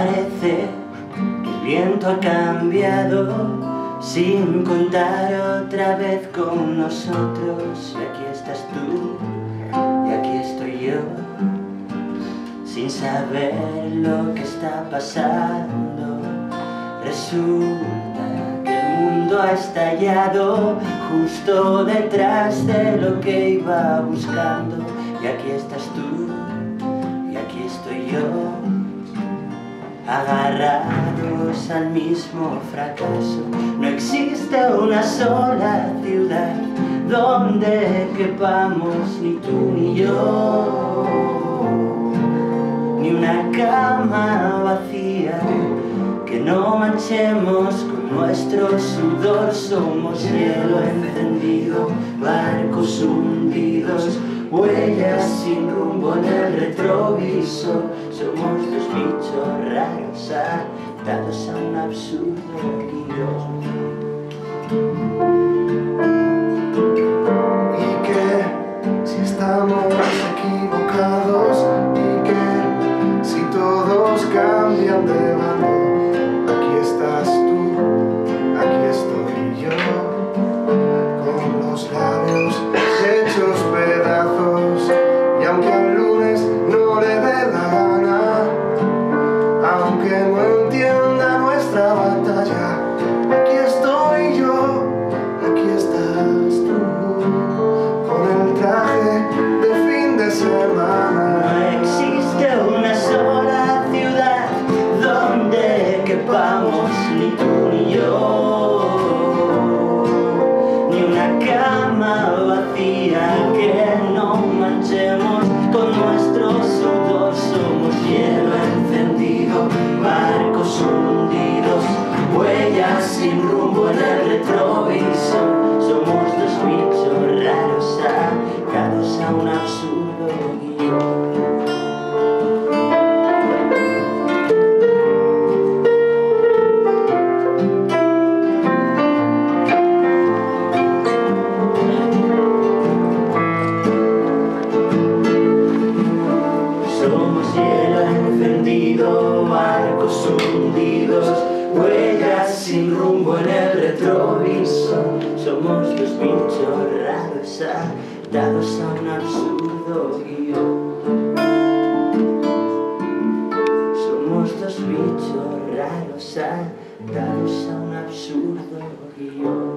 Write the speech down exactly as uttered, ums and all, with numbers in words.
Parece que el viento ha cambiado sin contar otra vez con nosotros. Y aquí estás tú, y aquí estoy yo, sin saber lo que está pasando. Resulta que el mundo ha estallado justo detrás de lo que iba buscando. Y aquí estás tú, y aquí estoy yo, agarrados al mismo fracaso. No existe una sola ciudad donde quepamos ni tú ni yo, ni una cama vacía que no manchemos con nuestro sudor. Somos hielo encendido, barcos hundidos, huellas sin rumbo en el retrovisor. Somos dos bichos raros atados a un absurdo guión. Y que si estamos equivocados, y que si todos cambian de bando, aquí estás tú, aquí estoy yo, con los labios hechos pedazos. Y aunque al lunes no le dé la gana, aunque no entienda nuestra batalla, aquí estoy yo, aquí estás tú, con el traje de fin de semana. No existe una sola ciudad donde quepamos ni tú ni yo, ni una cama vacía que no manchemos con nuestro sudor. Somos hielo encendido, barcos hundidos, huellas sin rumbo en el retrovisor. Somos dos bichos raros atados a un absurdo guión. Somos hielo encendido, barcos hundidos, huellas sin rumbo en el retrovisor. Somos dos bichos raros atados a un absurdo guión. Somos dos bichos raros atados a un absurdo guión.